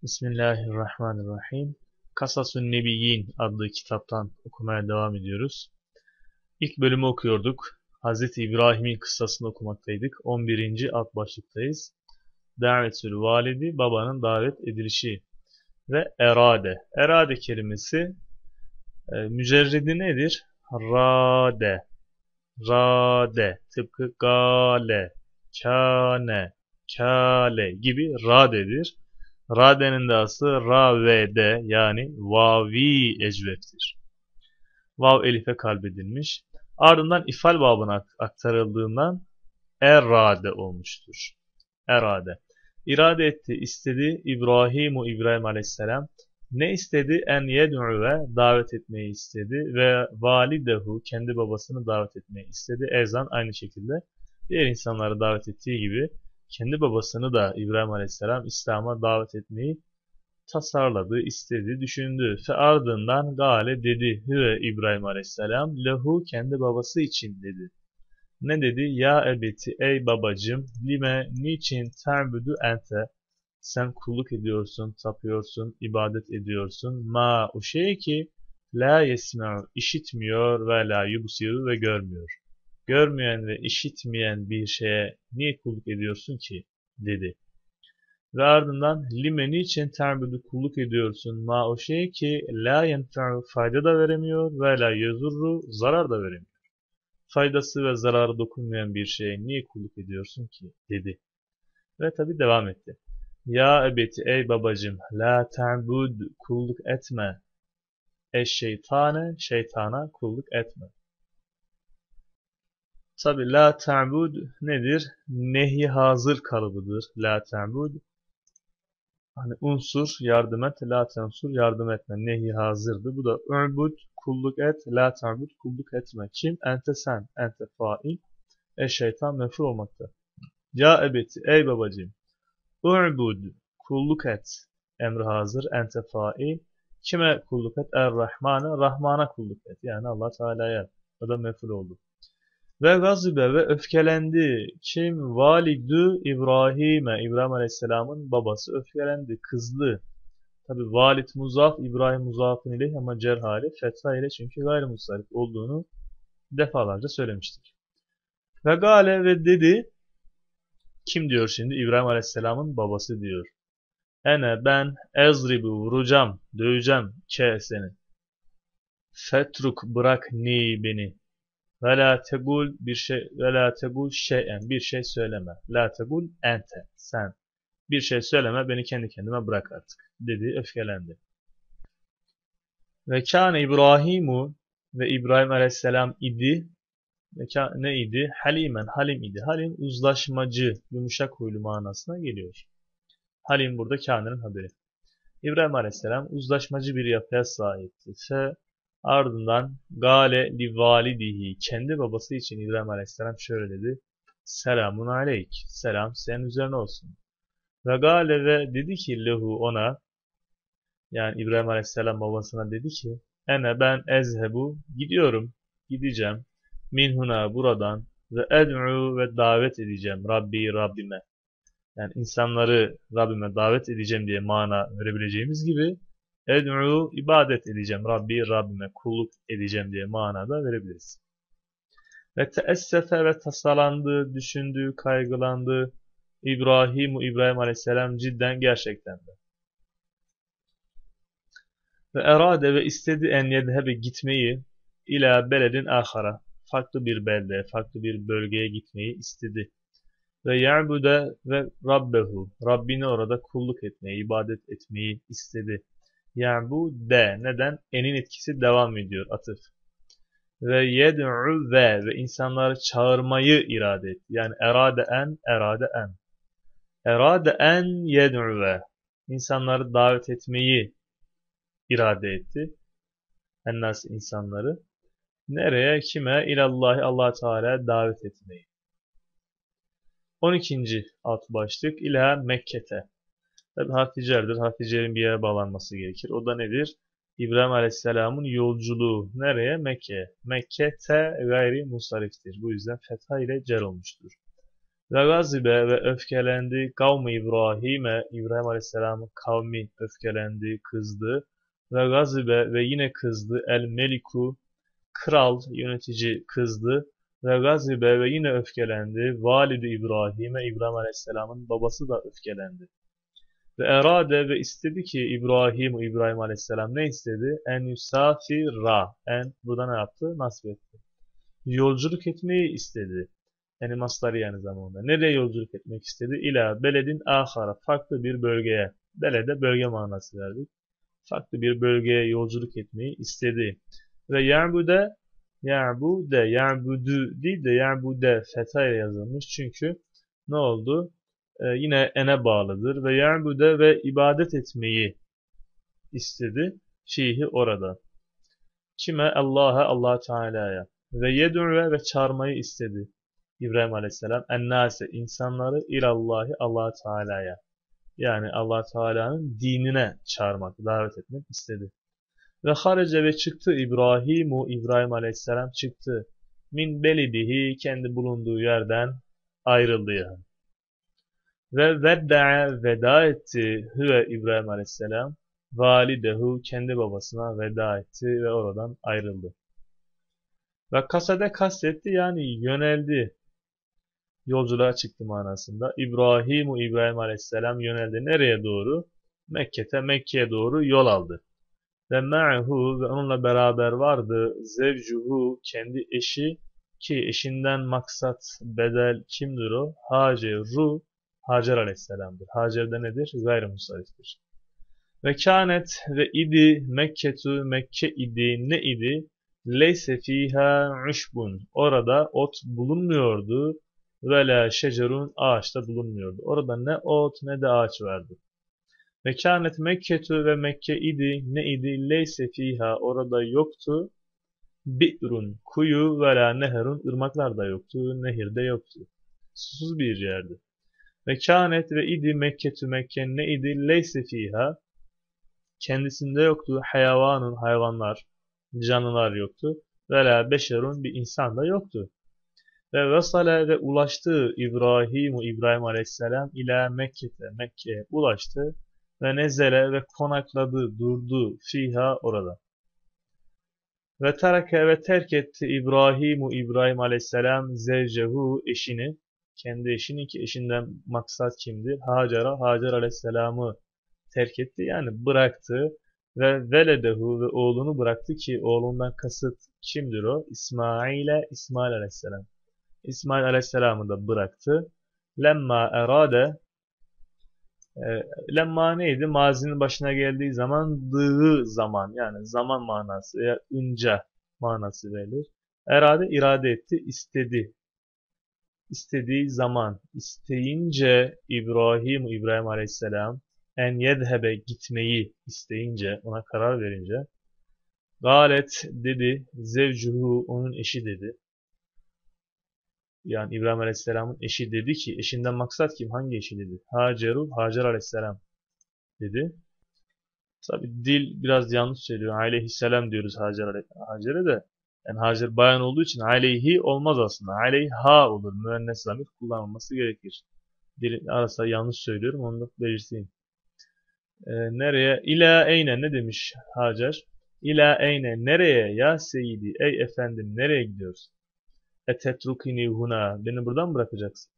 Bismillahirrahmanirrahim. Kasasun Nebiyyin adlı kitaptan okumaya devam ediyoruz. İlk bölümü okuyorduk. Hazreti İbrahim'in kıssasını okumaktaydık. 11. alt başlıktayız. Davetül validi, babanın davet edilişi ve erade. Erade kelimesi mücerredi nedir? Rade. Rade. Tıpkı gale, kâne, kâle gibi radedir. Rade'nin de aslı ra ve de yani vavi ecveftir. Vav elife kalbedilmiş. Ardından ifal babına aktarıldığından erade olmuştur. Erade. İrade etti, istedi İbrahim aleyhisselam. Ne istedi? En yed'uve davet etmeyi istedi ve validehu kendi babasını davet etmeyi istedi. Ezan aynı şekilde diğer insanları davet ettiği gibi kendi babasını da İbrahim Aleyhisselam İslam'a davet etmeyi tasarladı, istedi, düşündü. Fe ardından gale dedi hüve İbrahim Aleyhisselam lehu kendi babası için dedi. Ne dedi? Ya ebeti ey babacım lime niçin terbudu ente sen kulluk ediyorsun, tapıyorsun, ibadet ediyorsun. Ma o şey ki la yesme'u işitmiyor ve la yubsiru ve görmüyor. Görmeyen ve işitmeyen bir şeye niye kulluk ediyorsun ki? Dedi. Ve ardından lime niçin terbudu kulluk ediyorsun? Ma o şey ki la yenfe'u fayda da veremiyor ve la yezurru zarar da veremiyor. Faydası ve zararı dokunmayan bir şeye niye kulluk ediyorsun ki? Dedi. Ve tabi devam etti. Ya ebeti ey babacım la ta'bud kulluk etme. Şeytane şeytana kulluk etme. Tabi la ta'bud nedir? Nehi hazır kalıbıdır. La ta'bud hani unsur yardım et, la tensur yardım etme. Nehi hazırdı. Bu da u'bud kulluk et, la ta'bud kulluk etme. Kim? Ente sen. Ente fail. Şeytan mef'ul olmakta. Ya ebeti ey babacım u'bud kulluk et. Emri hazır. Ente fail. Kime kulluk et? Er-Rahman'a. Rahman'a kulluk et. Yani Allah Teala'ya. O da mef'ul oldu. Ve gazibe ve öfkelendi. Kim? Validü İbrahim'e. İbrahim Aleyhisselam'ın babası öfkelendi. Kızdı. Tabi valid muzaf, İbrahim muzafın ileyh ama cer hali fetha ile çünkü gayrimusarif olduğunu defalarca söylemiştik. Ve gale ve dedi. Kim diyor şimdi? İbrahim Aleyhisselam'ın babası diyor. Ene ben ezribu vuracağım, döveceğim ke seni. Fetruk bırak ni beni. Ve la tegul bir şey ve la tegul şeyen bir şey söyleme. La tegul ente sen. Bir şey söyleme beni kendi kendime bırak artık dedi öfkelendi. Ve kâne İbrahimu ve İbrahim Aleyhisselam idi. Ve ne idi? Halimen halim idi. Halim uzlaşmacı, yumuşak huylu manasına geliyor. Halim burada kânenin haberi. İbrahim Aleyhisselam uzlaşmacı bir yapıya sahipti. Ardından gale li validihi kendi babası için İbrahim Aleyhisselam şöyle dedi. Selamun aleyk. Selam senin üzerine olsun. Ve gale ve dedi ki lehu ona yani İbrahim Aleyhisselam babasına dedi ki ene ben ezhebu gidiyorum gideceğim minhuna buradan ve ed'u ve davet edeceğim Rabbime. Yani insanları Rabbime davet edeceğim diye mana verebileceğimiz gibi ed'u ibadet edeceğim. Rabbime kulluk edeceğim diye manada verebiliriz. Ve teessefe ve tasalandı, düşündü, kaygılandı. İbrahim Aleyhisselam cidden gerçekten de. Ve erade ve istedi en yedhebe gitmeyi ila beledin ahara. Farklı bir belde, farklı bir bölgeye gitmeyi istedi. Ve ya'bude ve rabbehu. Rabbini orada kulluk etmeyi, ibadet etmeyi istedi. Ya'bude. Neden? Enin etkisi devam ediyor. Atıf. Ve yed'u ve insanları çağırmayı irade etti. Yani erade en, erade en. Erade en yed'u ve. İnsanları davet etmeyi irade etti. Ennas insanları. Nereye? Kime? İlallahi Allah Teala davet etmeyi. 12. alt başlık ila Mekke'te. Tabi harficerdir. Harficerin bir yere bağlanması gerekir. O da nedir? İbrahim Aleyhisselam'ın yolculuğu. Nereye? Mekke'ye. Mekke'te gayri musariftir. Bu yüzden fetha ile cer olmuştur. Ve gazibe ve öfkelendi kavmi İbrahim'e, İbrahim Aleyhisselam'ın kavmi öfkelendi, kızdı. Ve gazibe ve yine kızdı el meliku, kral, yönetici kızdı. Ve gazibe ve yine öfkelendi. Validi İbrahim'e, İbrahim Aleyhisselam'ın babası da öfkelendi. Ve erade ve istedi ki İbrahim Aleyhisselam ne istedi? En yusafira. En burada ne yaptı? Nasip etti. Yolculuk etmeyi istedi. Yani mastarı yani zamanında. Nereye yolculuk etmek istedi? İla beledin ahara. Farklı bir bölgeye. Belede bölge manası verdik. Farklı bir bölgeye yolculuk etmeyi istedi. Ve ya'budu değil de ya'bude feta ile yazılmış. Çünkü ne oldu? Yine ene bağlıdır. Ve ya'bude ve ibadet etmeyi istedi. Fihi orada. Kime? Allah Teala'ya. Ve yed'u ve çağırmayı istedi. İbrahim Aleyhisselam ennase insanları ilallahi Allah Teala'ya. Yani Allah Teala'nın dinine çağırmak, davet etmek istedi. Ve harece ve çıktı İbrahim Aleyhisselam çıktı. Min belidihi kendi bulunduğu yerden ayrıldı yani. Ve vedda'a veda etti Hüve İbrahim Aleyhisselam validehu kendi babasına veda etti ve oradan ayrıldı. Ve kasede kastetti yani yöneldi. Yolculuğa çıktı manasında. İbrahim Aleyhisselam yöneldi. Nereye doğru? Mekke'ye doğru yol aldı. Ve ma'hu ve onunla beraber vardı. Zevcuhu kendi eşi ki eşinden maksat bedel kimdir o? Hacer Aleyhisselam'dır. Hacer de nedir? Gayrimusariftir. Ve kânet ve idi Mekke idi ne idi? Leyse fiha uşbun. Orada ot bulunmuyordu. Ve la şecerun ağaçta bulunmuyordu. Orada ne ot ne de ağaç vardı. Ve kânet Mekketu ve Mekke idi ne idi? Leyse fiha orada yoktu. Bi'run kuyu ve la neherun ırmaklar da yoktu. Nehir de yoktu. Susuz bir yerdi. Ve kânet ve idi Mekketu Mekke ne idi? Leyse fiha kendisinde yoktu. Hayvanın hayvanlar, canlılar yoktu. Ve la beşerun bir insan da yoktu. Ve vesale ve ulaştı İbrahim Aleyhisselam ila Mekke'ye ulaştı ve nezele ve konakladı, durdu fiha orada. Ve tereke ve terk etti İbrahim Aleyhisselam zevcehu eşini, kendi eşini ki eşinden maksat kimdir? Hacer Aleyhisselam'ı terk etti yani bıraktı ve veledehu ve oğlunu bıraktı ki oğlundan kasıt kimdir o? İsmail Aleyhisselam. İsmail Aleyhisselam'ı da bıraktı. Lemma neydi? Mazinin başına geldiği zaman dığı zaman yani zaman manası veya ınca manası verilir. İrade etti, istedi. İstediği zaman, isteyince İbrahim Aleyhisselam en yedhebe gitmeyi isteyince, ona karar verince galet dedi, zevcuhu onun eşi dedi. Yani İbrahim Aleyhisselam'ın eşi dedi ki, eşinden maksat kim? Hangi eşi dedi? Hacer Aleyhisselam dedi. Tabi dil biraz yanlış söylüyor. Aleyhisselam diyoruz Hacer'e de. Yani Hacer bayan olduğu için aleyhi olmaz aslında. Aleyha olur. Müennes zamir kullanılması gerekir. Dil arasında yanlış söylüyorum. Onu da belirteyim. Nereye? İla eyne ne demiş Hacer? İla eyne nereye ya seyyidi? Ey efendim nereye gidiyorsun? Etetrukini huna. Beni buradan bırakacaksın.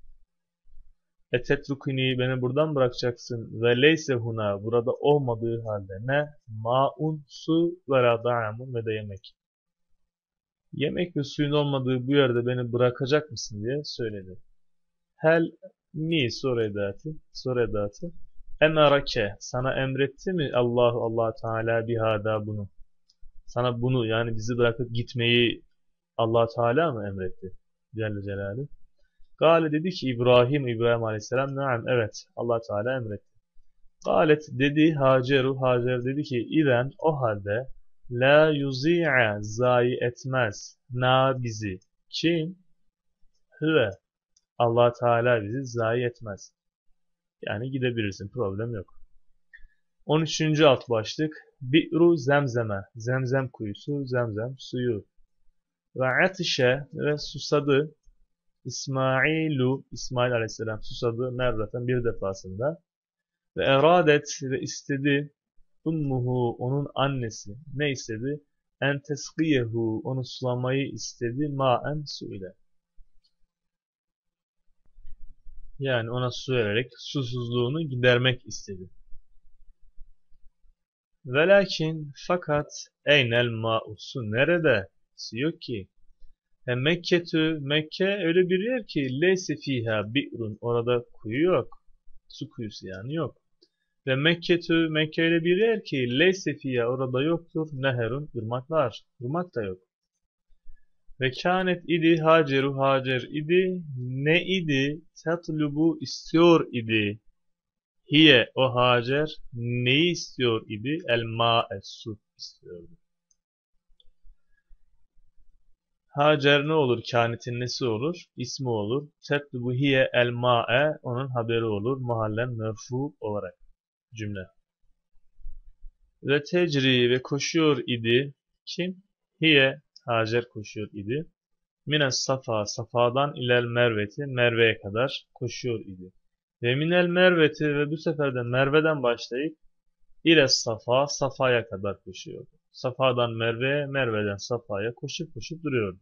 Etetrukini beni buradan bırakacaksın. Ve leyse huna. Burada olmadığı halde ne? Ma'un su ve la da'amun ve de yemek. Yemek ve suyun olmadığı bu yerde beni bırakacak mısın diye söyledi. Hel mi soru edatı. Emarake sana emretti mi Allah Teala bihada bunu? Sana bunu yani bizi bırakıp gitmeyi Allah Teala mı emretti? Celle Celaluhu. Gale dedi ki İbrahim Aleyhisselam naam evet Allah Teala emretti. Galet dedi Hacer dedi ki İden o halde la yuzi'a zayi etmez na bizi. Kim? Hüve. Allah Teala bizi zayi etmez. Yani gidebilirsin problem yok. 13. alt başlık Bi'ru zemzeme. Zemzem kuyusu, zemzem suyu. Ve atişe ve susadı. İsmailu, İsmail aleyhisselam susadı merraten bir defasında. Ve eradet ve istedi ummuhu onun annesi ne istedi? En teskiyehu onu sulamayı istedi maen su ile. Yani ona su vererek susuzluğunu gidermek istedi. Velakin fakat eynel ma'u su nerede? Su yok ki. Mekke'tü Mekke öyle bir yer ki leyse fiha bi'run orada kuyu yok. Su kuyusu yani yok. Ve Mekke'tü Mekke öyle bir yer ki leyse fiha orada yoktur neherun ırmaklar. Irmak da yok. Ve kânet idi Haceru Hacer idi ne idi tetlubu istiyor idi. Hiye o Hacer neyi istiyor idi? El ma'e su istiyordu. Hacer ne olur? Kânetin nesi olur? İsmi olur. Tetlubu hiye el ma'e onun haberi olur. Mahallen merfu olarak cümle. Ve tecri ve koşuyor idi. Kim? Hiye Hacer koşuyor idi. Mines safa safadan ilel merveti Merve'ye kadar koşuyor idi. Ve minel merveti ve bu sefer de Merve'den başlayıp ile safa safaya kadar koşuyordu. Safadan Merve'ye Merve'den safaya koşup koşup duruyordu.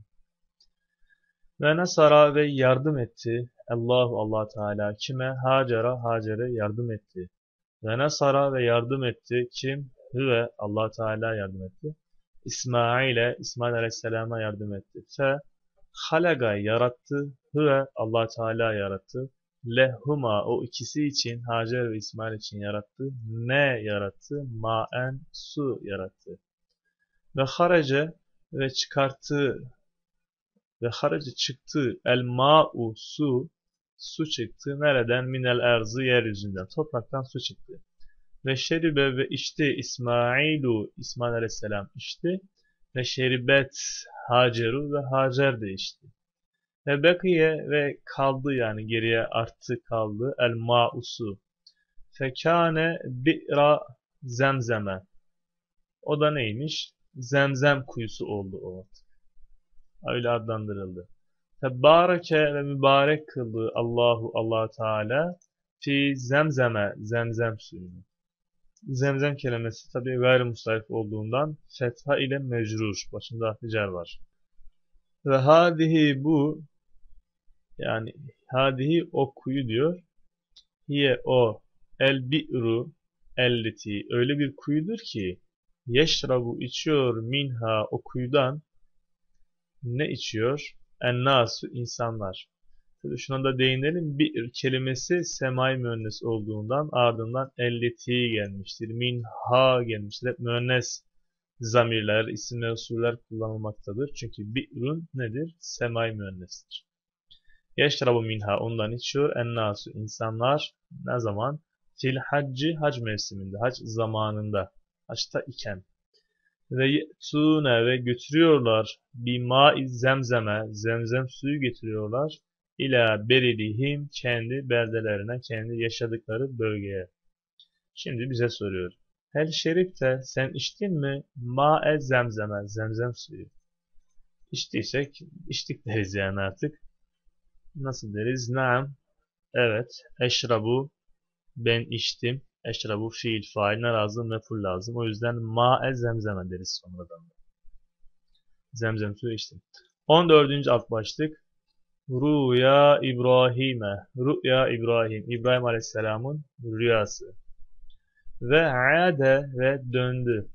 Ve nasara ve yardım etti. Allah Teala kime? Hacer'a Hacer'e yardım etti. Ve nasara ve yardım etti. Kim? Hüve Allah Teala yardım etti. İsmail'e İsmail Aleyhisselam'a yardım etti. Fe halaga yarattı. Hüve Allah Teala yarattı. Lehuma o ikisi için Hacer ve İsmail için yarattı. Ne yarattı? Maen su yarattı. Ve harece ve çıkarttı ve harece çıktı el ma'u su çıktı. Nereden? Minel erzı yeryüzünden. Topraktan su çıktı. Ve şeribe ve içti İsmail aleyhisselam içti. Ve şeribet Haceru ve Hacer de içti. Ve bekiye ve kaldı yani geriye arttı kaldı el ma'u su. Fekâne bi'ra zemzeme. O da neymiş? Zemzem kuyusu oldu o. Öyle adlandırıldı. Tebareke ve mübarek kıldı Allah Teala fi zemzeme zemzem suyunu. Zemzem kelimesi tabi gayrimustarif olduğundan fetha ile mecrur. Başında harfi cer var. Ve hadihi bu yani hadihi o kuyu diyor. Hiye o el bi'ru elleti öyle bir kuyudur ki yeşrabu içiyor minha o kuyudan ne içiyor? Ennasu insanlar. Tabii şuna da değinelim. Bir kelimesi semai müennes olduğundan ardından elleti gelmiştir. Minha gelmiştir. Hep müennes zamirler, isim ve usuller kullanılmaktadır. Çünkü bi'run nedir? Semai müennestir. Yeşrabu minha ondan içiyor. Ennasu insanlar ne zaman? Fil hacci hac mevsiminde, hac zamanında, haçta iken. Ve ye'tûne ve götürüyorlar bimâ'i zemzeme zemzem suyu getiriyorlar ila beridihim kendi beldelerine kendi yaşadıkları bölgeye. Şimdi bize soruyor. Hel şerifte sen içtin mi ma'e zemzeme zemzem suyu? İçtiysek içtik deriz yani artık. Nasıl deriz? Naam. Evet. Eşrabu ben içtim. Eşrabu fiil failine lazım meful lazım. O yüzden ma'e zemzeme deriz sonradan. Zemzem suyu içtim. 14. alt başlık. Rüya İbrahim'e. Rüya İbrahim. İbrahim Aleyhisselam'ın rüyası. Ve ade ve döndü.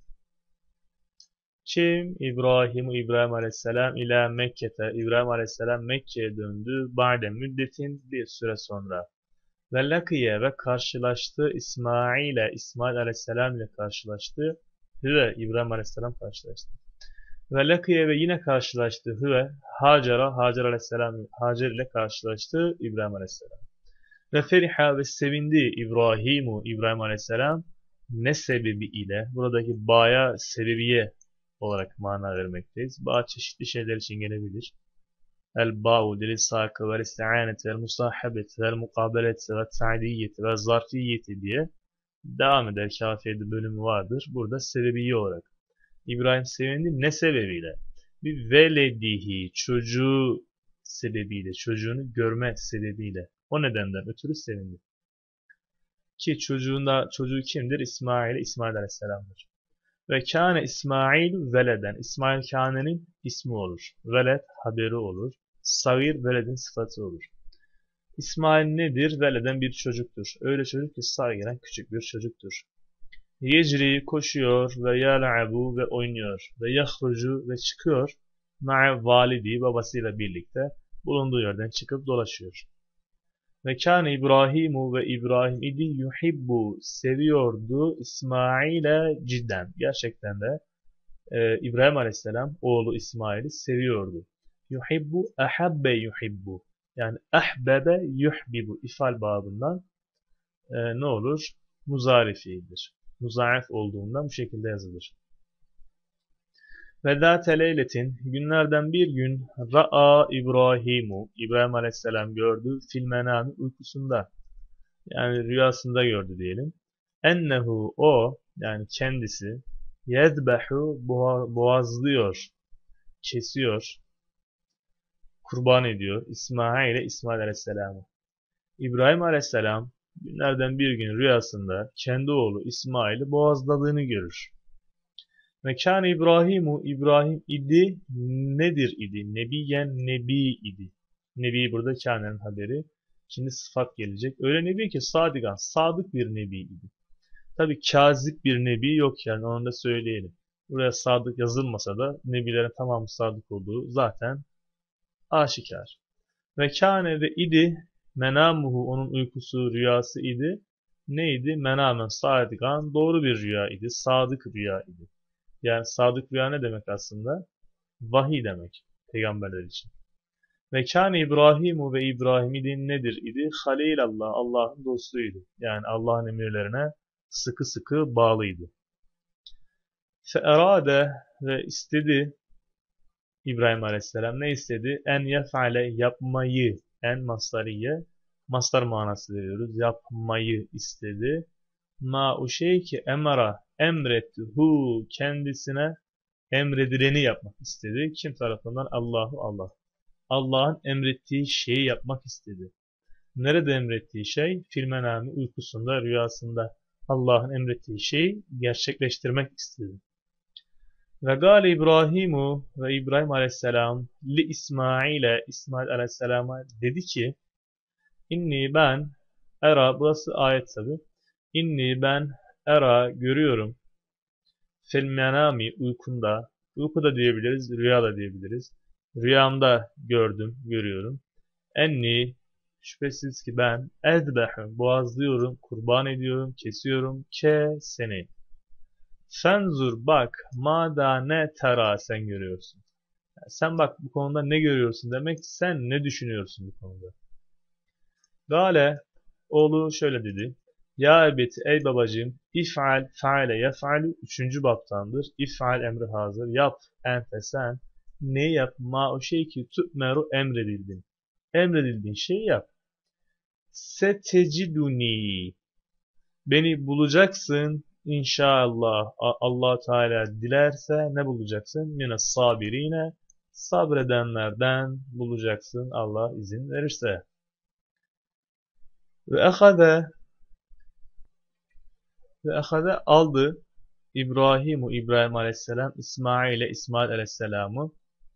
Kim? İbrahim Aleyhisselam ila Mekke'te. İbrahim Aleyhisselam Mekke'ye döndü. Ba'de müddetin bir süre sonra. Ve lakiye ve karşılaştı İsmail Aleyhisselam ile karşılaştı. Hüve İbrahim Aleyhisselam karşılaştı. Ve lakiye ve yine karşılaştı Hüve Hacer Aleyhisselam Hacer ile karşılaştı İbrahim Aleyhisselam. Ve feriha ve sevindi İbrahim Aleyhisselam ne sebebi ile buradaki ba'ya sebebiye olarak mana vermekteyiz. Ba çeşitli şeyler için gelebilir. El-ba'u lil-sakı vel-isti'aneti vel-musahabeti vel-mukabeleti ve-ta'diyyeti ve zarfiyyeti diye devam eder. Kafiyede bölümü vardır. Burada sebebiye olarak. İbrahim sevindi ne sebebiyle? Bir veledihi çocuğu sebebiyle, çocuğunu görme sebebiyle. O nedenden ötürü sevindi. Ki çocuğu kimdir? İsmail Aleyhisselam'dır. Ve kâne İsmail veleden. İsmail kânenin ismi olur. Veled haberi olur. Sagir veledin sıfatı olur. İsmail nedir? Veleden bir çocuktur. Öyle çocuk ki sagiren küçük bir çocuktur. Yecri koşuyor ve yel'abu ve oynuyor ve yahrucu ve çıkıyor. Ma'a validi babasıyla birlikte bulunduğu yerden çıkıp dolaşıyor. Ve kâne İbrahimu ve İbrahim idi yuhibbu seviyordu İsmail'e cidden. Gerçekten de İbrahim Aleyhisselam oğlu İsmail'i seviyordu. Yuhibbu ahabbe yuhibbu. Yani ahbebe yuhbibu ifal babından ne olur? Muzari fiildir. Muzaaf olduğundan bu şekilde yazılır. Ve zâte leyletin günlerden bir gün ra'a İbrahimu İbrahim Aleyhisselam gördü fil menâmi uykusunda. Yani rüyasında gördü diyelim. Ennehu o yani kendisi yedbehu boğazlıyor, kesiyor, kurban ediyor İsmail Aleyhisselam'ı. İbrahim Aleyhisselam günlerden bir gün rüyasında kendi oğlu İsmail'i boğazladığını görür. Ve kâne İbrahim idi nedir idi? Nebiyen nebi idi. Nebi burada kânenin haberi. Şimdi sıfat gelecek. Öyle nebi ki sadigan, sadık bir nebi idi. Tabi kazip bir nebi yok yani onu da söyleyelim. Buraya sadık yazılmasa da nebilerin tamamı sadık olduğu zaten aşikar. Ve kâne ve idi menamuhu onun uykusu rüyası idi. Neydi? Menamen sadigan doğru bir rüya idi. Sadık rüya idi. Yani sadık rüya ne demek aslında? Vahiy demek peygamberler için. Ve kâne İbrahimu ve İbrahim idi nedir idi? Halilallah Allah'ın dostuydu. Yani Allah'ın emirlerine sıkı sıkı bağlıydı. Feerade ve istedi İbrahim Aleyhisselam ne istedi? En yef'ale yapmayı en masdariye masdar manası veriyoruz. Yapmayı istedi. Ma o şey ki emara emretti hu kendisine emredileni yapmak istedi. Kim tarafından? Allah. Allah'ın emrettiği şeyi yapmak istedi. Nerede emrettiği şey? Filmenami uykusunda, rüyasında Allah'ın emrettiği şeyi gerçekleştirmek istedi. Ve gâle İbrahimu ve İbrahim Aleyhisselam li İsmail Aleyhisselam'a dedi ki inni ben era burası ayet tabi. İnni ben era görüyorum fil menami uykuda diyebiliriz, rüya da diyebiliriz. Rüyamda gördüm, görüyorum. Enni şüphesiz ki ben ezbehu boğazlıyorum, kurban ediyorum, kesiyorum seni. Fenzur bak mada ne tera sen görüyorsun. Yani sen bak bu konuda ne görüyorsun demek sen ne düşünüyorsun bu konuda. Gale oğlu şöyle dedi. Ya ebeti ey babacığım if'al faale yef'alu 3. baptandır. İf'al emri hazır. Yap ente sen. Ne yap? Ma o şey ki tu'meru emredildin. Emredildiğin şeyi yap. Seteciduni. Beni bulacaksın inşallah. Allah Teala dilerse ne bulacaksın? Mine sabirine. Sabredenlerden bulacaksın Allah izin verirse. Ve ahade aldı İbrahim Aleyhisselam İsmail Aleyhisselam'ı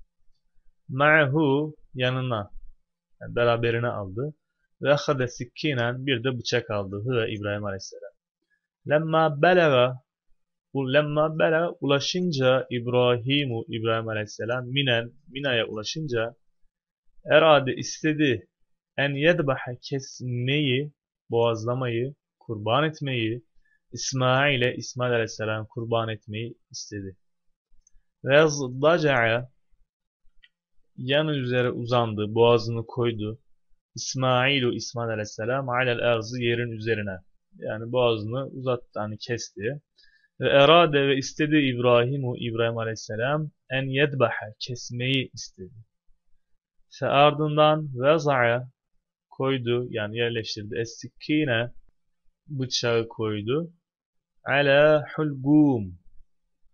ma'hu yanına yani beraberine aldı ve ahade sikkinen bir de bıçak aldı İbrahim Aleyhisselam. Lemma belaga ulaşınca İbrahim Aleyhisselam Mina'ya ulaşınca erade istedi en yedbaha kesmeyi boğazlamayı kurban etmeyi İsmail Aleyhisselam kurban etmeyi istedi. Ve daca'a yanı üzere uzandı, boğazını koydu. İsmail Aleyhisselam alel erzı yerin üzerine. Yani boğazını uzattı, hani kesti. Ve erade ve istedi İbrahim Aleyhisselam en yedbaha kesmeyi istedi. Fe ardından veza'a koydu, yani yerleştirdi. Es-sikkine bıçağı koydu. Ala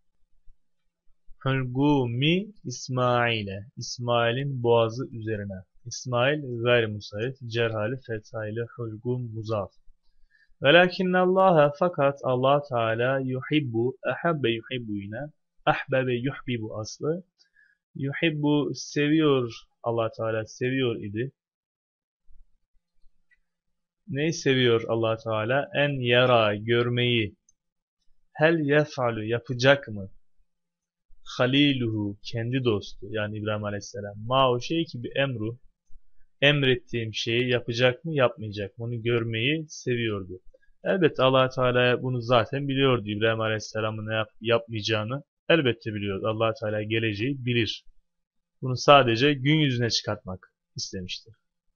hulgumi İsmail'in boğazı üzerine. İsmail gayri musarif, cerhali fetha ile hulgum muzaf. Velakinnallaha fakat Allah Teala yuhibbu, ahabbe yuhibbu yine, ahbebe yuhibbu aslı. Yuhibbu seviyor, Allah Teala seviyor idi. Neyi seviyor Allah Teala? En yara, görmeyi. Hel yef'alu, yapacak mı? Haliluhu, kendi dostu yani İbrahim Aleyhisselam. Ma o şey ki bir emru, emrettiğim şeyi yapacak mı, yapmayacak mı? Onu görmeyi seviyordu. Elbette Allah Teala bunu zaten biliyordu. İbrahim Aleyhisselam'ın ne yapmayacağını elbette biliyordu. Allah Teala geleceği bilir. Bunu sadece gün yüzüne çıkartmak istemiştir.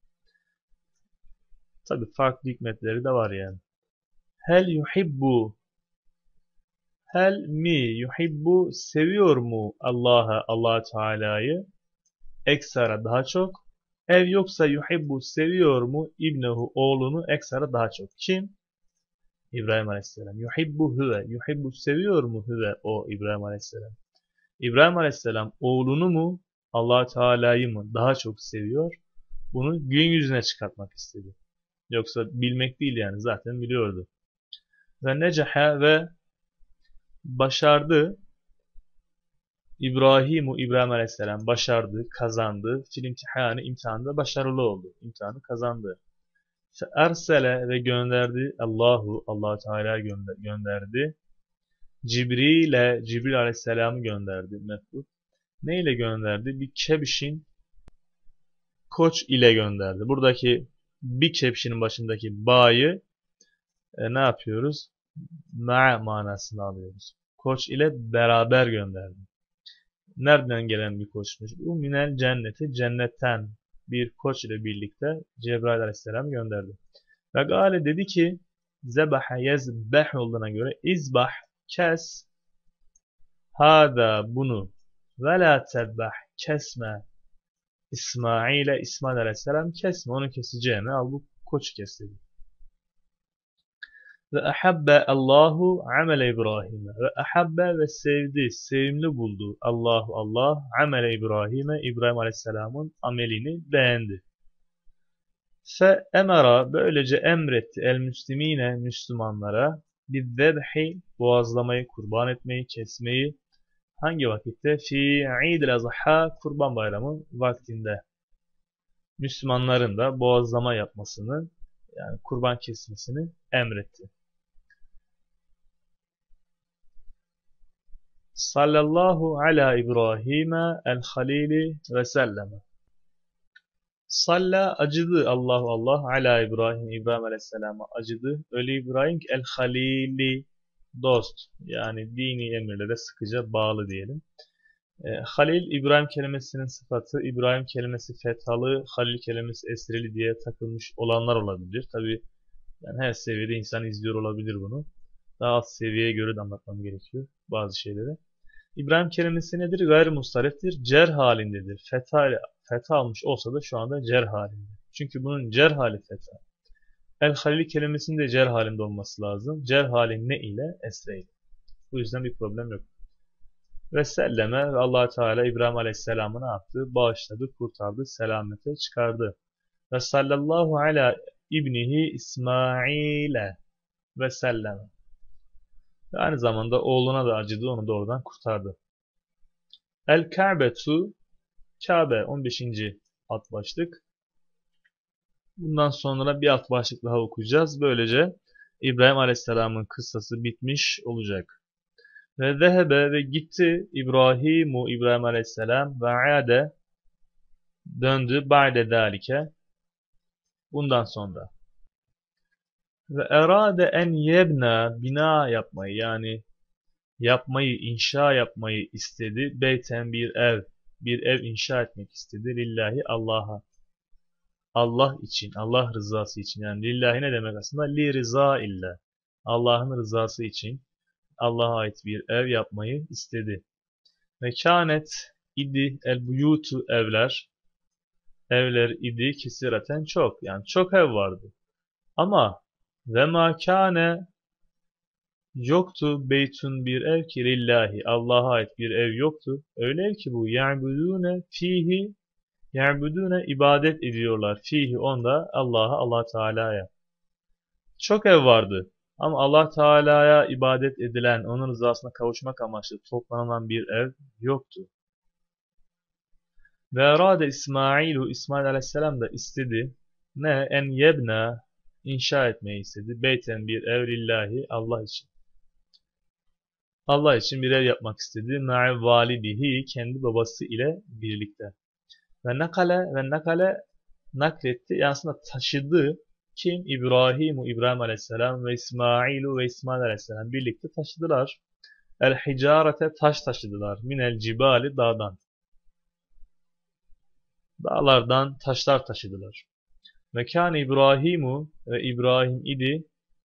Tabi farklı hikmetleri de var yani. Hel yuhibbu, hel mi yuhibbu, seviyor mu Allah'a, Allah Teala'yı eksara daha çok? Ev yoksa yuhibbu, seviyor mu İbnehu, oğlunu eksara daha çok? Kim? İbrahim Aleyhisselam. Yuhibbu huve, yuhibbu seviyor mu huve, o İbrahim Aleyhisselam? İbrahim Aleyhisselam oğlunu mu Allah Teala'yı mı daha çok seviyor? Bunu gün yüzüne çıkartmak istedi. Yoksa bilmek değil yani, zaten biliyordu. Ve necaha, ve başardı İbrahim Aleyhisselam başardı, kazandı. Fil imtihanı, imtihanda başarılı oldu. İmtihanı kazandı. Fe ersele, ve gönderdi Allah Teala gönderdi. Cibril Aleyhisselam'ı gönderdi. Mefhum. Ne ile gönderdi? Bir kebşin, koç ile gönderdi. Buradaki bir kebşinin başındaki ba'yı ne yapıyoruz? Ma manasını alıyoruz. Koç ile beraber gönderdi. Nereden gelen bir koçmuş? Bu minel cenneti, cennetten bir koç ile birlikte Cebrail Aleyhisselam gönderdi. Ve gale dedi ki, zebaha yezbeh olduğuna göre izbah, kes, hada bunu, ve la tebbah, kesme, İsmail Aleyhisselam kesme, onu keseceğine al bu koçu kes dedi. Ve ahabbe Allahu amele İbrahim'e, ve ahabbe, ve sevdi, sevimli buldu Allah amele İbrahim'e, İbrahim Aleyhisselam'ın amelini beğendi. Fe emara, böylece emretti el müslimine, Müslümanlara bir zebhi, boğazlamayı, kurban etmeyi, kesmeyi. Hangi vakitte? Fi İdil Azha, Kurban Bayramı vaktinde. Müslümanların da boğazlama yapmasını, yani kurban kesmesini emretti. Sallallahu ala İbrahim'e el-Halili ve selleme. Salla, acıdı Allah ala İbrahim Aleyhisselam'a acıdı. Öyle İbrahim ki el-Halili, dost, yani dini emirlere sıkıca bağlı diyelim. Halil, İbrahim kelimesinin sıfatı, İbrahim kelimesi fethalı, Halil kelimesi esreli diye takılmış olanlar olabilir. Tabi yani her seviyede insan izliyor olabilir bunu. Daha alt seviyeye göre de anlatmam gerekiyor bazı şeyleri. İbrahim kelimesi nedir? Gayrimustariftir. Cer halindedir. Fetha almış olsa da şu anda cer halinde. Çünkü bunun cer hali fetha. El-Halil kelimesinin de cer halinde olması lazım. Cer hali ne ile? Esre ile. Bu yüzden bir problem yok. Ve selleme, ve Allah Teala İbrahim Aleyhisselam'ı ne yaptı? Bağışladı, kurtardı, selamete çıkardı. Ve sallallahu ala ibnihi İsmail'e ve selleme. Ve aynı zamanda oğluna da acıdı, onu da oradan kurtardı. El-Ka'betu, Kabe 15. alt başlık. Bundan sonra bir alt başlık daha okuyacağız. Böylece İbrahim Aleyhisselam'ın kıssası bitmiş olacak. Ve zehebe, ve gitti İbrahim Aleyhisselam ve ade, döndü ba'de dalike, bundan sonra. Ve erade en yebna, bina yapmayı, yani yapmayı, inşa yapmayı istedi. Beyten, bir ev inşa etmek istedi. Lillahi, Allah'a. Allah için, Allah rızası için. Yani lillahi ne demek aslında? Li rıza illa. Allah'ın rızası için Allah'a ait bir ev yapmayı istedi. Ve kânet idi el buyutu, evler idi kesireten çok, yani çok ev vardı. Ama ve ma kâne, yoktu beytun, bir ev ki lillahi, Allah'a ait bir ev yoktu. Öyle ev ki bu ya'budûne fihi, Ya'budune ibadet ediyorlar. Fihi onda Allah'a, Allah Teala'ya. Çok ev vardı. Ama Allah Teala'ya ibadet edilen, onun rızasına kavuşmak amaçlı toplanan bir ev yoktu. Ve erade İsmailu, İsmail Aleyhisselam da istedi. Ne? En yebna, inşa etmeyi istedi. Beyten bir ev lillahi, Allah için. Allah için bir ev yapmak istedi. Ma'i validihi, kendi babası ile birlikte. Ve nakale nakletti. Yani aslında taşıdı. Kim? İbrahim Aleyhisselam ve İsmailu ve İsmail Aleyhisselam birlikte taşıdılar. El hicarete taş taşıdılar. Minel cibali dağdan. Dağlardan taşlar taşıdılar. Mekan İbrahimu ve İbrahim idi.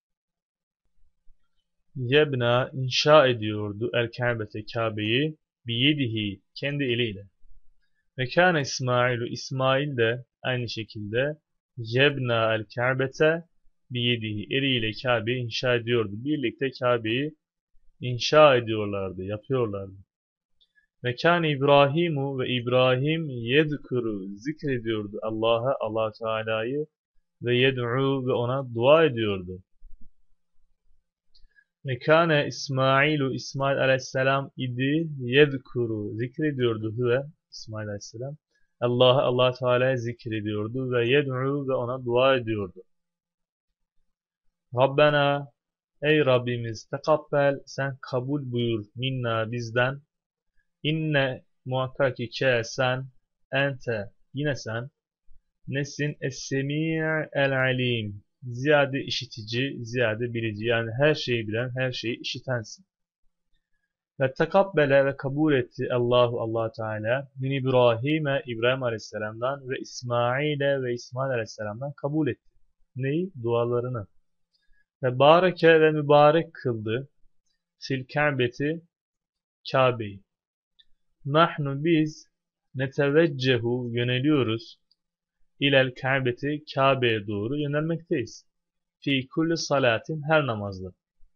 Yebna inşa ediyordu el Kabe'te Kabe'yi biyedihi kendi eliyle. Mekan İsmailu İsmail de aynı şekilde yebna el Kabe'te biyedihi eliyle Kabe'yi inşa ediyordu. Birlikte Kabe'yi inşa ediyorlardı, yapıyorlardı. Mekan İbrahimu ve İbrahim yedkuru zikrediyordu Allah'a, Allah Teala'yı ve yed'u ve ona dua ediyordu. Mekane İsmailu İsmail Aleyhisselam idi yedkuru zikrediyordu huve İsmail Aleyhisselam Allah'a, Allah Teala'ya zikrediyordu ve yed'u ve ona dua ediyordu. Rabbena ey Rabbimiz tekabbel sen kabul buyur minna bizden inne muhakkak ki sen ente yine sen nesin es-semi' el-alim ziyade işitici, ziyade bilici yani her şeyi bilen, her şeyi işitensin. Ve tekabbele ve kabul etti Allah Teala min İbrahim'e İbrahim Aleyhisselam'dan ve İsmail'e ve İsmail Aleyhisselam'dan kabul etti. Neyi? Dualarını. Ve bareke ve mübarek kıldı fil Ka'beti Kabe'yi. Nahnu biz neteveccehu yöneliyoruz ilel Ka'beti Kabe'ye doğru yönelmekteyiz. Fi kulli salatin her namazda.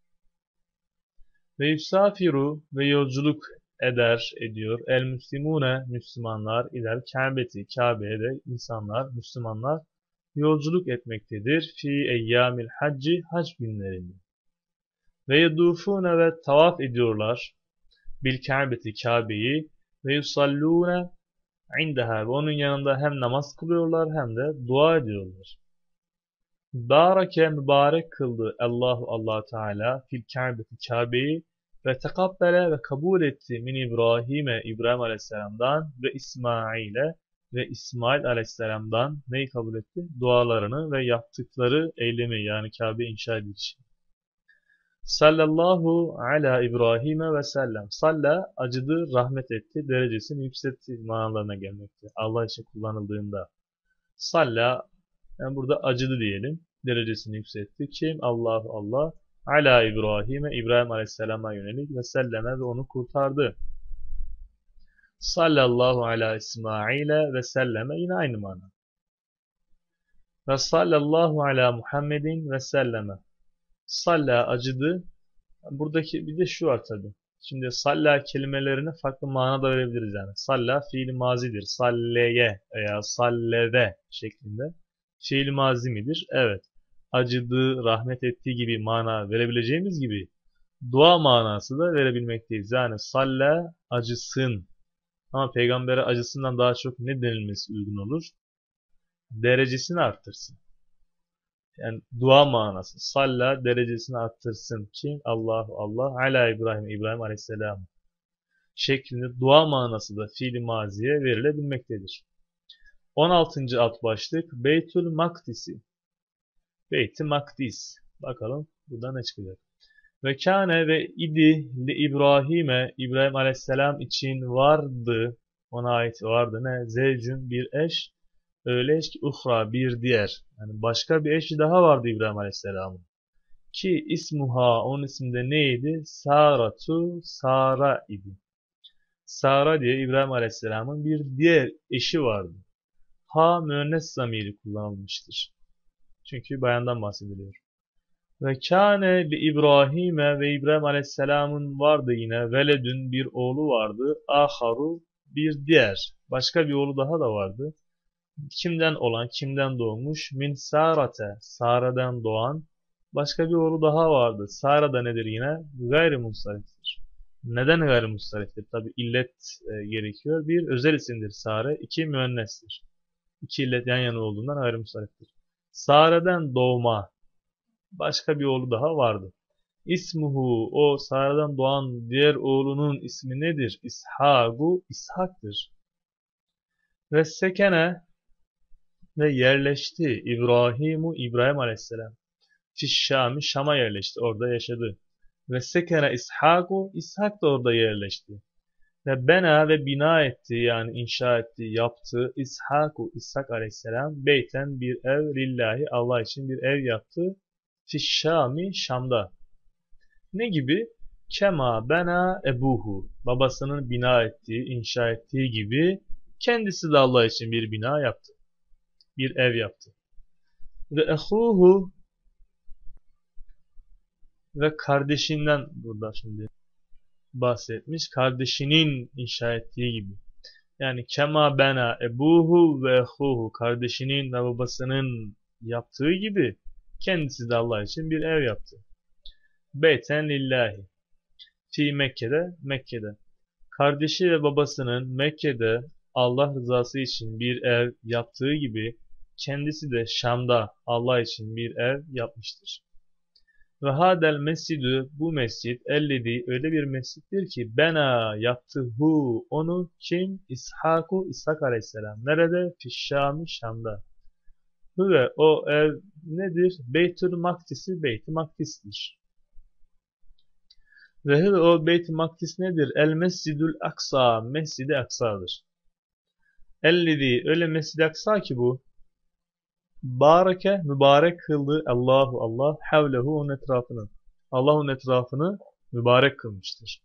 Ve yusafiru ve yolculuk ediyor. El müslimune Müslümanlar ilel Ka'beti Kabe'ye de insanlar, Müslümanlar yolculuk etmektedir. Fi eyyamil hacci hac günlerinde. Ve yedufune ve tavaf ediyorlar. Bil Ka'beti Kabe'yi ve yusallune indeha ve onun yanında hem namaz kılıyorlar hem de dua ediyorlar. Bareke mübarek kıldı Allah Teala fil Ka'beti Kabe'yi ve tekabbele ve kabul etti min İbrahim'e İbrahim Aleyhisselam'dan ve İsmail'e ve İsmail Aleyhisselam'dan neyi kabul etti? Dualarını ve yaptıkları eylemi yani Kabe inşa edici. Sallallahu ala İbrahim'e ve sellem. Salla acıdı, rahmet etti, derecesini yükseltti manalarına gelmekte. Allah için kullanıldığında. Salla yani burada acıdı diyelim. Derecesini yükseltti. Kim? Allah. Ala İbrahim'e İbrahim Aleyhisselam'a yönelik ve selleme ve onu kurtardı. Sallallahu ala İsmail'e ve selleme yine aynı mana. Ve sallallahu ala Muhammedin ve selleme. Salla acıdı. Buradaki bir de şu var tabi. Şimdi salla kelimelerini farklı manada verebiliriz yani. Salla fiil mazidir. Salleye veya salleve şeklinde. Fiil mazi midir? Evet. Acıdı, rahmet ettiği gibi mana verebileceğimiz gibi dua manası da verebilmekteyiz. Yani salla acısın. Ama peygambere acısından daha çok ne denilmesi uygun olur? Derecesini arttırsın. Yani dua manası. Salla derecesini arttırsın. Kim? Allah. Ala İbrahim Aleyhisselam şeklinde dua manası da fiil maziye verilebilmektedir. 16. alt başlık Beytül Makdisi. Beyt-i Makdis. Bakalım burada ne çıkacak. Ve kâne ve idi li İbrahim'e İbrahim Aleyhisselam için vardı. Ona ait vardı ne? Zevcün bir eş. Öyle eş ki uhra bir diğer. Yani başka bir eşi daha vardı İbrahim Aleyhisselam'ın. Ki ismuha onun isminde neydi? Saratu Sara idi. Sara diye İbrahim Aleyhisselam'ın bir diğer eşi vardı. Ha müennes zamiri kullanılmıştır. Çünkü bayandan bahsediliyor. Ve kâne li İbrahim'e ve İbrahim Aleyhisselam'ın vardı yine veledün bir oğlu vardı. Aharu bir diğer, başka bir oğlu daha da vardı. Kimden olan, kimden doğmuş? Min Sarate, Sara'dan doğan başka bir oğlu daha vardı. Sara da nedir yine? Gayrimunsariftir. Neden gayrimunsariftir? Tabi illet gerekiyor. Bir, özel isimdir Sara. İki, müennestir. İki illet yan yana olduğundan gayrimunsariftir. Sara'dan doğma başka bir oğlu daha vardı. İsmuhu, o Sara'dan doğan diğer oğlunun ismi nedir? İshaku, İshak'tır. Ve sekene, ve yerleşti. İbrahim Aleyhisselam. Fişşami, Şam'a yerleşti. Orada yaşadı. Ve sekene İshaku, İshak da orada yerleşti. Ve bena, ve bina etti, yani inşa etti, yaptı. İshak Aleyhisselam beyten, bir ev, lillahi, Allah için bir ev yaptı. Fişşami, Şam'da. Ne gibi? Kema bena ebuhu, babasının bina ettiği, inşa ettiği gibi kendisi de Allah için bir bina yaptı. Bir ev yaptı. Ve ehuhu, ve kardeşinden burada şimdi bahsetmiş. Kardeşinin inşa ettiği gibi. Yani kema bena ebuhu ve ehuhu, kardeşinin ve babasının yaptığı gibi kendisi de Allah için bir ev yaptı. Beyten lillahi. Fi Mekke'de. Kardeşi ve babasının Mekke'de Allah rızası için bir ev yaptığı gibi kendisi de Şam'da Allah için bir ev yapmıştır. Ve hadel mescidü, bu mescid, elledi, öyle bir mescittir ki bena yaptı hu, onu kim? İshak Aleyhisselam. Nerede? Fişşami, Şam'da. Ve o ev nedir? Beytül Makdis'i, Beyt-i Makdis'tir. Ve o Beyt-i Makdis nedir? El Mescidül Aksa, Mescid-i Aksa'dır. Ellezi, öyle Mescid-i Aksa ki bu, bareke, mübarek kıldı Allah, havlehu, onun etrafını. Allah onun etrafını mübarek kılmıştır.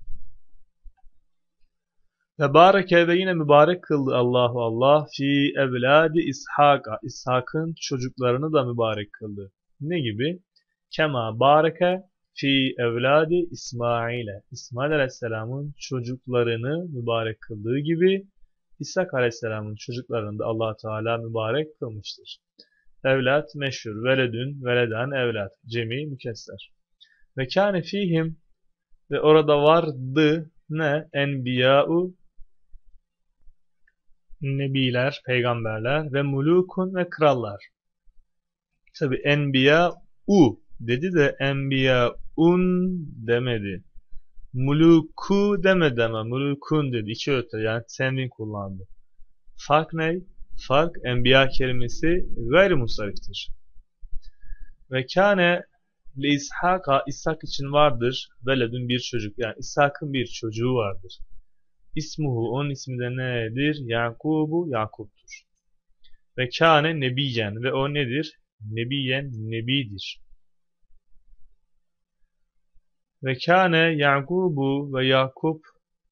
Ve bareke, ve yine mübarek kıldı Allah, fi evladi İshak'a, İshak'ın çocuklarını da mübarek kıldı. Ne gibi? Kema bareke, fi evladi İsmail'e, İsmail Aleyhisselam'ın çocuklarını mübarek kıldığı gibi İshak Aleyhisselam'ın çocuklarını da Allah Teala mübarek kılmıştır. Evlat meşhur, veledün, veleden evlat, cemi mükesser. Ve kâne fihim, ve orada vardı ne? Enbiya'u, nebiler, peygamberler ve mulukun, ve krallar. Tabi enbiya'u dedi de enbiya'un demedi. Muluku demedi ama mulukun dedi. İki öte, yani tenvin kullandı. Fark ne? Fark, enbiya kelimesi gayrimusariftir. Ve kâne li İshak'a, İshak için vardır veledün, bir çocuk, yani İshak'ın bir çocuğu vardır. İsmuhu, onun ismi de nedir? Yakubu, Yakup'tur. Ve kâne nebiyen, ve o nedir? Nebiyen, nebidir. Ve kâne Yakubu, ve Yakup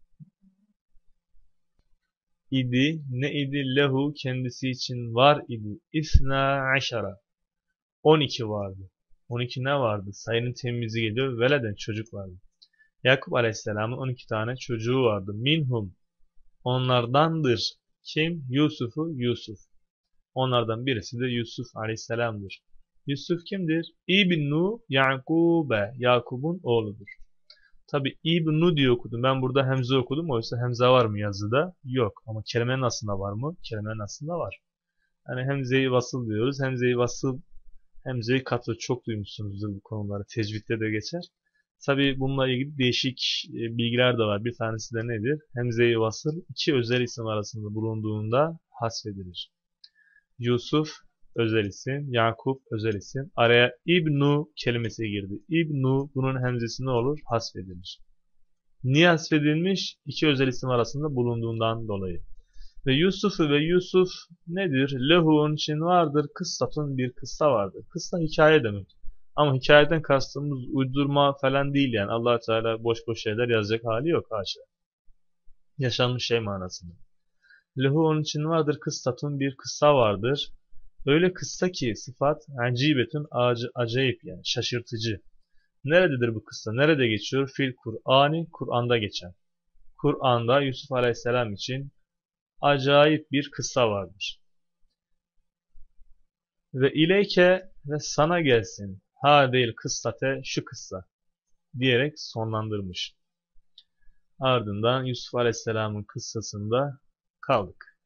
idi, ne idi? Lehu, kendisi için var idi. İsna aşara, 12 vardı. 12 ne vardı? Sayının temizi geliyor. Veleden, çocuk vardı. Yakup Aleyhisselam'ın 12 tane çocuğu vardı. Minhum, onlardandır. Kim? Yusuf. Onlardan birisi de Yusuf Aleyhisselam'dır. Yusuf kimdir? İbnu Yakube, Yakup'un oğludur. Tabi İbnu diye okudum. Ben burada hemze okudum. Oysa hemze var mı yazıda? Yok. Ama kelimenin aslında var mı? Kelimenin aslında var. Yani hemze-i vasıl diyoruz. Hemze-i vasıl, hemze-i katı, çok duymuşsunuzdur bu konuları. Tecvidde de geçer. Tabi bununla ilgili değişik bilgiler de var. Bir tanesi de nedir? Hemze-i vasıl iki özel isim arasında bulunduğunda hasfedilir. Yusuf özel isim, Yakup özel isim. Araya İbnu kelimesi girdi. İbnu, bunun hemzesi ne olur? Hasfedilir. Niye hasfedilmiş? İki özel isim arasında bulunduğundan dolayı. Ve Yusuf nedir? Lehu, onun için vardır. Kıssatun, bir kıssa vardır. Kıssa hikaye demek. Ama hikayeden kastımız uydurma falan değil yani. Allah Teala boş boş şeyler yazacak hali yok, haşa. Yaşanmış şey manasında. Lehu, onun için vardır. Kıssatun, bir kıssa vardır. Öyle kıssa ki sıfat acibetun, acayip, yani şaşırtıcı. Nerededir bu kıssa? Nerede geçiyor? Fil Kur'an'ı, Kur'an'da geçen. Kur'an'da Yusuf Aleyhisselam için acayip bir kıssa vardır. Ve ileyke ve sana gelsin. Ha değil kıssate şu kıssa diyerek sonlandırmış. Ardından Yusuf Aleyhisselam'ın kıssasında kaldık.